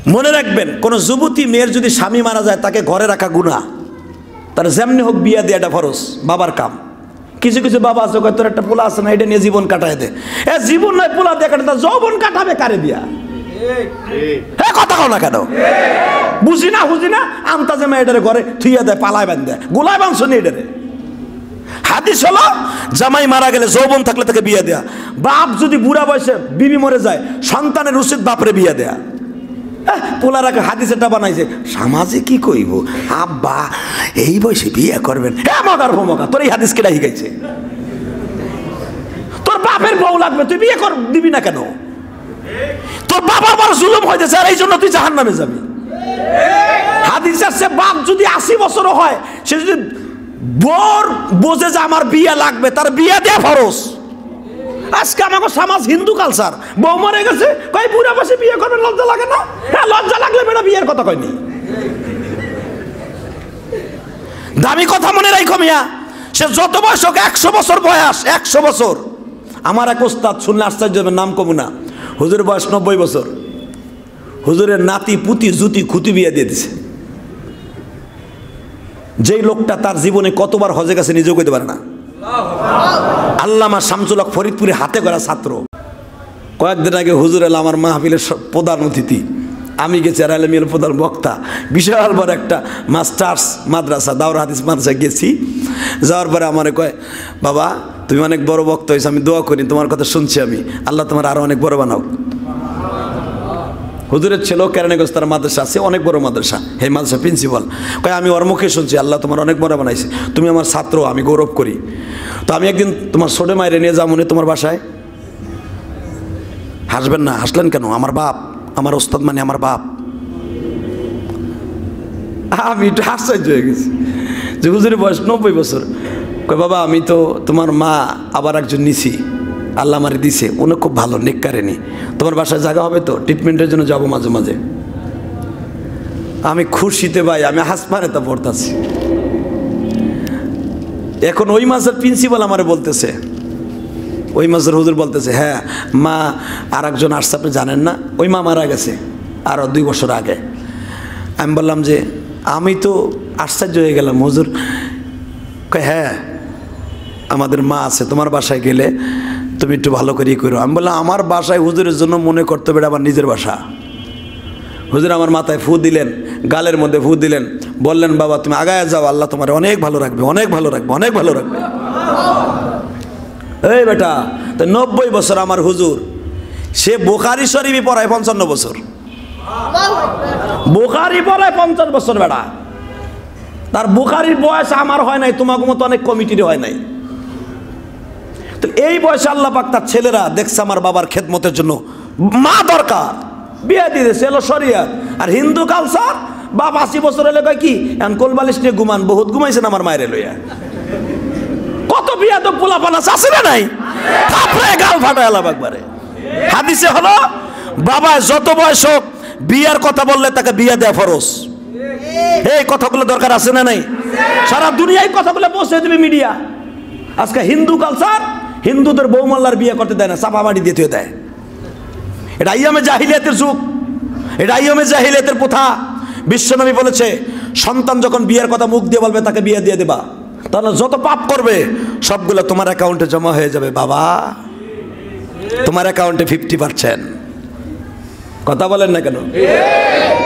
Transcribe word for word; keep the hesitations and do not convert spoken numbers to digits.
মনে রাখবেন, কোন যুবতী মেয়ের যদি স্বামী মারা যায় তাকে ঘরে রাখা গুনাহ, তার যেমনি হোক বিয়া দেওয়াটা ফরজ, বাবার কাম। কিছু কিছু বাবা আছে তোর একটা পোলা আছে না, এটা নিয়ে জীবন কাটায় দে। এ জীবন নয়, পোলা দিয়ে কাটে, তার যৌবন কাটাবে কারে দিয়া? হ্যাঁ, কথা কও না কেন? বুঝি না বুঝি না আন্তাজে মেয়েটারে ঘরে থুইয়া দেয়, পালায় বান দেয়, গোলায় বান শুনি এটারে। হাদিস হলো জামাই মারা গেলে যৌবন থাকলে তাকে বিয়ে দেয়া। বাপ যদি বুড়া বয়সে বিবি মরে যায়, সন্তানের উচিত বাপরে বিয়ে দেয়া। পোলারাকে হাদিসেটা বানাইছে, সমাজে কি কইব, আব্বা এই বয়সে বিয়ে করবেন? হ্যাঁ মগার ভমকা, তোর এই হাদিস কেডা শিখাইছে? তোর বাপের বউ লাগবে, তুই বিয়ে কর দিবি না কেন? তোর বাবা বড় জুলুম হইতেছে, আর এই জন্য তুই জাহান্নামে যাবি। হাদিস আছে, বাপ যদি আশি বছরও হয়, সে যদি বোর বোঝে যে আমার বিয়ে লাগবে, তার বিয়ে দেয়া ফরজ। আজকে আমাকে সমাজ হিন্দু কালচার, বউ মরে গেছে কই বুড়া বসে বিয়ে করবে, লজ্জা লাগে না? হ্যাঁ, লজ্জা লাগলে বেটা বিয়ের কথা কয়নি। দামি কথা মনে রাখো মিয়া, সে যত বয়স হোক, একশো বছর বয়স, একশো বছর। আমার এক ওস্তাদ শুনলে আশ্চর্য হবে, নাম কমু না, হুজুর বয়স নব্বই বছর, হুজুরের নাতি পুতি জুতি খুতি বিয়ে দিয়ে দিছে। যেই লোকটা তার জীবনে কতবার হজে গেছে নিজেও কইতে পারে না। আল্লামা শামসুল হক ফরিদপুরে হাতে গড়া ছাত্র। কয়েকদিন আগে হুজুর এল আমার মাহফিলের প্রধান অতিথি, আমি গেছি আর আলমিয়ার প্রধান বক্তা। বিশাল বড় একটা মাস্টার্স মাদ্রাসা, দাওরা হাদিস মাদ্রাসায় গেছি। যাওয়ার পরে আমার কয়, বাবা তুমি অনেক বড় বক্তা হয়েছো, আমি দোয়া করি, তোমার কথা শুনছি আমি, আল্লাহ তোমার আরো অনেক বড় বানাও। হুজুরের ছেলেও কেরানীগঞ্জ তার মাদ্রাসা আছে, অনেক বড় মাদ্রাসা, এই মাদ্রাসা প্রিন্সিপাল। কয় আমি ওর মুখে শুনছি আল্লাহ তোমার অনেক বড় বানাইছে, তুমি আমার ছাত্র, আমি গৌরব করি। তো আমি একদিন তোমার ছোট মায়ের নিয়ে যাবো তোমার বাসায়। হাসবেন না, হাসলেন কেন? আমার বাপ, আমার ওস্তাদ মানে আমার বাপ। আমি একটু আশ্চর্য হয়ে গেছি যে হুজুরের বয়স নব্বই বছর। কয় বাবা আমি তো তোমার মা আবার একজন নিছি, আল্লাহ আমারে দিছে, উনি খুব ভালো নেককারেনি, তোমার বাসায় জায়গা হবে তো? ট্রিটমেন্টের জন্য যাবো মাঝে মাঝে। আমি খুশিতে ভাই আমি হাসপানে তা পড়তাছি। এখন ওই মাসের প্রিন্সিপাল আমারে বলতেছে, ওই মাসের হুজুর বলতেছে, হ্যাঁ মা আর একজন আসছে আপনি জানেন না, ওই মা মারা গেছে আরও দুই বছর আগে। আমি বললাম যে আমি তো আশ্চর্য হয়ে গেলাম হুজুর। কয় হ্যাঁ আমাদের মা আছে, তোমার বাসায় গেলে তুমি একটু ভালো করেই করো। আমি বললাম আমার বাসায় হুজুরের জন্য মনে করতে হবে আমার নিজের বাসা। হুজুর আমার মাথায় ফু দিলেন, গালের মধ্যে ফু দিলেন, বললেন বাবা তুমি আগায় যাও, আল্লাহ তোমার অনেক ভালো রাখবে, অনেক ভালো রাখবে, অনেক ভালো রাখবে। এই বেটা, তো নব্বই বছর আমার হুজুর, সে বুখারী শরীফই পড়ায় পঞ্চান্ন বছর, বুখারী পড়ায় পঞ্চান্ন বছর বেটা। তার বুখারীর বয়স আমার হয় নাই, তোমাকে মতো অনেক কমিটির হয় নাই। তো এই বয়সে আল্লাহ পাক তার ছেলেরা দেখছে আমার বাবার খেদমতের জন্য মা দরকার, বিয়ে দিয়ে দিয়েছে, এলো শরিয়ত। আর হিন্দু কালচার, বাপ আশি বছর হলে কয় কি এখন কোলবালিশ নিয়ে ঘুমান, বহুত ঘুমাইছেন আমার মায়ের লইয়া। কত বিয়া তো পোলা পানা আছে না নাই, তারপরে গাল ফাটায় আল্লাহ একবারে। হাদিসে হলো বাবা যত বয়স হোক বিয়ার কথা বললে তাকে বিয়া দেয়া ফরজ। এই কথাগুলো দরকার আছে না নাই? সারা দুনিয়ায় কথাগুলো পৌঁছে দেবে মিডিয়া। আজকে হিন্দু কালচার, হিন্দুদের বৌমাল্লার বিয়ে করতে দেয় না, চাপাবাড়ি দিতে দেয়। এটা আইয়ামে জাহিলিয়াতের যুগ, এটা আইয়ামে জাহিলিয়াতের প্রথা। বিশ্বনবী বলেছে সন্তান যখন বিয়ের কথা মুখ দিয়ে বলবে তাকে বিয়ে দিয়ে দেবা, তাহলে যত পাপ করবে সবগুলো তোমার অ্যাকাউন্টে জমা হয়ে যাবে। বাবা তোমার অ্যাকাউন্টে ফিফটি পার্সেন্ট। কথা বলেন না কেন?